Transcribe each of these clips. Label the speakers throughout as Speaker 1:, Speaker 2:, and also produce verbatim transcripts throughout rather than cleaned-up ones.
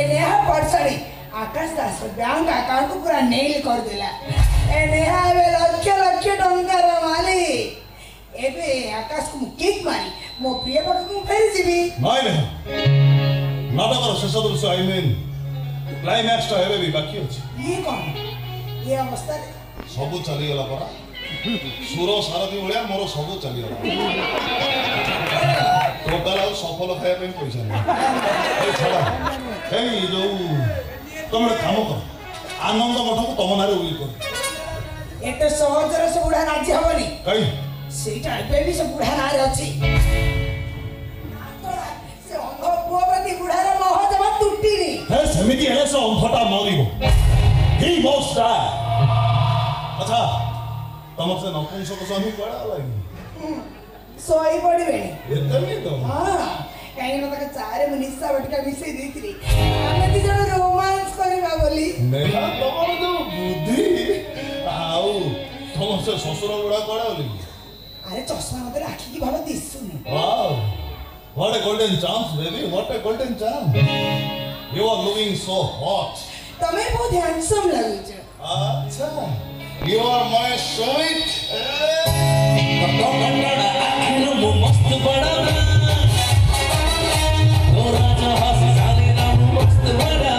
Speaker 1: नेहा पड़सड़ी Akash Das bank account को पूरा नेल कर देला ए नेहा एबे लक्ष लक्ष टंकार मालिक एबे आकाश को किक मारी मो प्रिय पट को फेर जीवी
Speaker 2: नाइ नहीं नाटक शेष दृश्य आई मीन क्लाइमैक्स टा हेबे भी बाकी अछि
Speaker 1: ये कौन ये अवस्था
Speaker 2: सब चली गला परा सुर सारथी भलिया मोर सब चली गला टोटाल आउ सफल खाया पे पैसा नहीं ए छड़ा ए जो तुम काम कर आनंद मठ को तुम नारे उइल कर
Speaker 1: एते सहजर से बुढ़ा राज्य हबनी
Speaker 2: कई
Speaker 1: सेटा एबे भी से बुढ़ा नारे अछि से अंध पुअप्रति बुढ़ार मोह जमा टुटीनी
Speaker 2: हे समिति हे से अंधटा मरिबो ही मस्ट डाई अच्छा तमर से नपुंसक स्वामी पड़ा लागी
Speaker 1: सोई पड़बे
Speaker 2: एते नहीं तो
Speaker 1: हां काहे न तक चारे मुनिसा बटका मिसई देथिली ଆମେ ଦି ଜଣ ରୋମାନ୍ସ କରିବା ବୋଲି
Speaker 2: नेहा तमर जो बुद्धि आउ तमर से ससुर गुडा पड़ा बोली
Speaker 1: अरे चश्मा मते आखी की भलो दिसुनी
Speaker 2: wow what a golden chance baby what a golden chance you are looking so hot
Speaker 1: तमे बहुत हैंडसम लागु छ
Speaker 2: अच्छा यू आर माय स्वीट
Speaker 3: तो गन्ना आखिर मु मस्त बड़ा तो राजा हंस साले ना मस्त बड़ा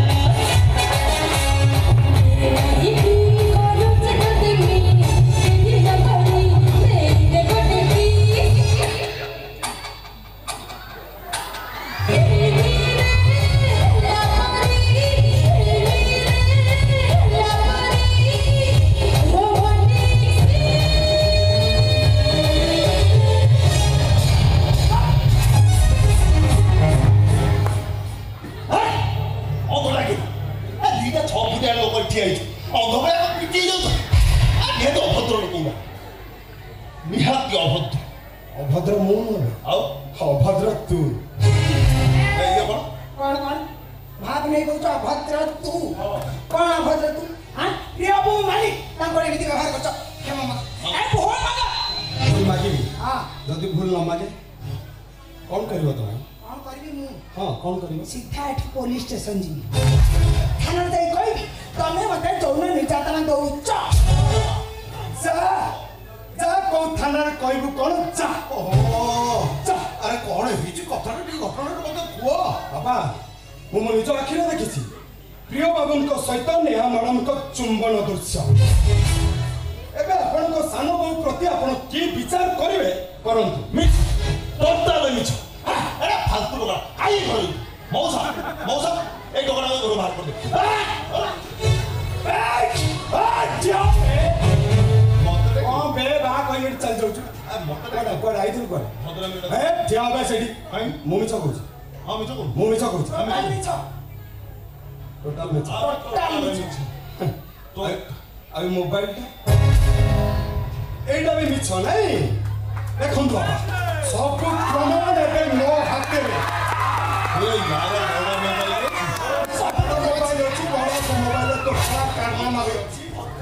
Speaker 2: अभद्र मु आओ अभद्र तू ए ये कौन
Speaker 1: कौन कौन भाग नहीं कहू अभद्र तू कौन अभद्र तू हां प्रिय बो मालिक तांको एमिति व्यवहार करछ क्षमा मत ए भूल मागा
Speaker 4: भूल मागिबी
Speaker 1: हां
Speaker 4: जदी भूल न मागे कौन करबो तमे
Speaker 1: कौन करबी मु
Speaker 4: हां कौन करबो
Speaker 1: सीधा एठी पुलिस स्टेशन जी थाना जाई कहबी तमे मते जौन निर्यातना दउछ
Speaker 4: जा जा को थाना रे कहबू कोन जा ओहो जा अरे कोन हिज कथा रे घटना रे मते कुओ बाबा मु मो निज आखिरे देखिछि प्रिय बाबन को सहित नेहा मैडम को चुंबन दृश्य एबे आपण को सानो बहु प्रति आपण की विचार करिवे परंतु
Speaker 2: मिछ टोटल मिछ अरे फालतू लोग आई भरी मौसा मौसा एक टोकरा में घरो बाहर कर दे
Speaker 4: ए आ जा हां बे बा कहि चल जाउ आ मते कोड कोड आई दिल कोड
Speaker 2: भद्र मिट
Speaker 4: ए ठिया बे सेडी हां मु मिछ कहू
Speaker 2: हां मिछ कहू
Speaker 4: मु मिछ कहू
Speaker 1: टोटल मिछ
Speaker 4: टोटल मिछ
Speaker 2: टोटल मिछ तो
Speaker 4: आई मोबाइल टा एटा भी मिछ नै देखन तो सब को प्रमाण एबे नो हाथे रे
Speaker 2: ये यार बड़ा मोबाइल
Speaker 4: सब मोबाइल अछि बड़ा मोबाइल तो खराब करना मारे अछि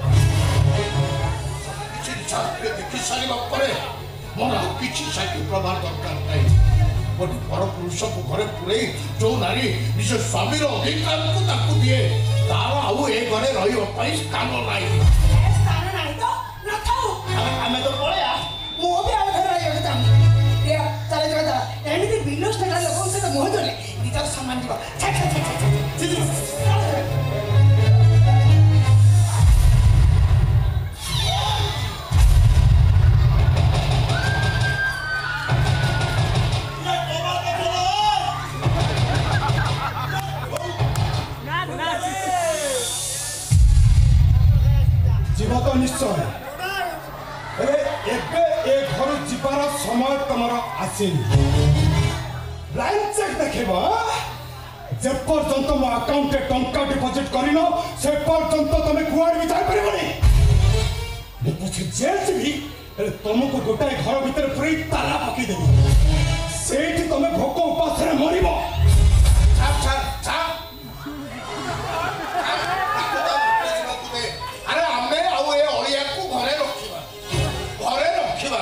Speaker 5: छात्र देखि सारिबा परे मोर किछि साथी प्रमाण दरकार नाही गोटे पर पुरुष को घरे पुरे जो नारी निज स्वामी रो अधिकार को ताकू दिए तार आउ ए घरे रहियो पई स्थान नाही
Speaker 1: ए स्थान नाही तो न थाउ
Speaker 2: हमें तो पळेया
Speaker 1: मो भी आ घर रहियो त ये चले जा जा एमिति बिलोस ठेला लोक से तो मोह जोले निज सम्मान दिबो छा छा छा छा
Speaker 4: निश्चय अरे एबे ए घर जीवार समय तमरा आसीनी लाइन चेक देखबा जे पर्यंत मो अकाउंट रे टंका डिपॉजिट करिनो से पर्यंत तमे कुआर भी जाय परिबनी मो पछे जेल भी अरे तुमको गोटाए घर भीतर पूरी ताला पकी देबी सेठी तमे भोक उपास रे मरिबो
Speaker 5: छाप छाप छाप अरे आमे आउ ए ओलिया को घरे रखिबा घरे रखिबा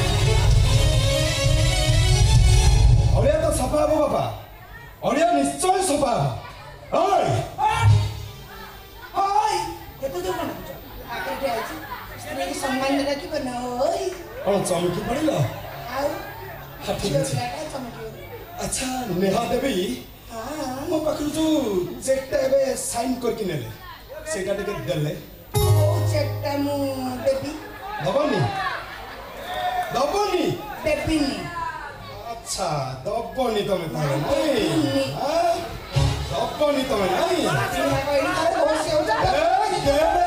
Speaker 4: ओलिया तो सफा हो बाबा ओलिया निश्चय चमकी पड़िल
Speaker 1: ଆଉ
Speaker 4: हाँ ठीक
Speaker 1: ଝିଅ
Speaker 4: अच्छे
Speaker 1: ପିଲାଟା ଚମକିବ।
Speaker 4: अच्छा नेहा देवी
Speaker 1: ହଁ
Speaker 4: मो पाखु जो चेकटा एबे साइन करके नेले सेटा टिके देले
Speaker 1: କୋଉ ଚେକଟା ମୁଁ ଦେବି
Speaker 4: दबनी दबनी
Speaker 1: ଦେବିନି।
Speaker 4: अच्छा दबनी तमे ताले नहीं हां दबनी तमे नहीं
Speaker 1: ଚିହ୍ନା କହିଲି ତାର ବହୁତ ସେ ହଉଛି।
Speaker 4: ए देबे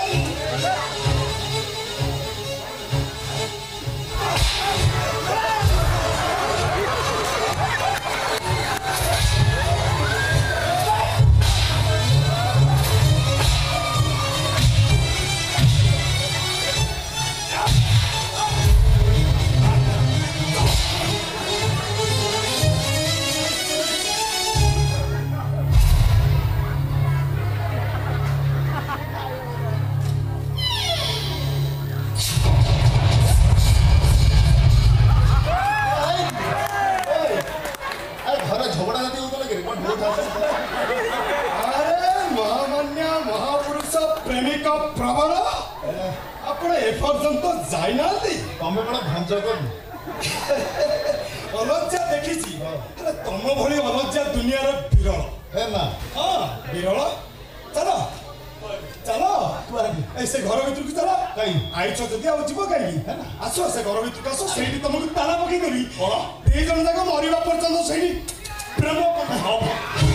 Speaker 2: ଘରେ ଝଗଡ଼ା ଜାତି ହଉଥିଲା କି କଣ ବହୁତ
Speaker 4: अरे महामान्य महापुरुष प्रेमिक प्रबल आपण एपर्यंत जाइनांती
Speaker 2: ତମେ କଣ ଭଞ୍ଜ କରୁ
Speaker 4: अलज्जा देखिছি ହେଲେ ତମ ଭଳି अलज्जा ଦୁନିଆର ବିରଳ
Speaker 2: ହେ ନା
Speaker 4: ହଁ ବିରଳ ଚାଲ ଚାଲ ଏ ସେ ଘର ଭିତରକୁ ଚାଲ
Speaker 2: କାଇଁ
Speaker 4: ଆଇଛ ଯଦି ଆଉ ଯିବ କାହିଁକି ଆସ ସେ ଘର ଭିତରକୁ ଆସ ସେଇଠି ତମକୁ ତାଲା ପକେଇ ଦେବି
Speaker 2: କଣ
Speaker 4: ଦି ଜଣ ଯାକ ମରିବା ପର୍ଯ୍ୟନ୍ତ ସେଇଠି ପ୍ରେମ କଥା ହବ